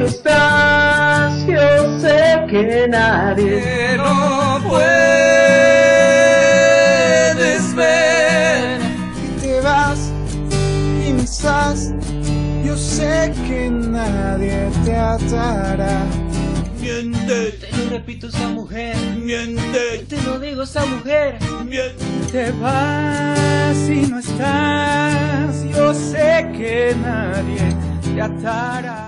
no estás, yo sé que nadie no puedes ver. Y te vas y me estás, yo sé que nadie te atará. Miente, te lo repito, esa mujer, miente, te lo digo, esa mujer, miente. Te vas y no estás, yo sé que nadie te atará.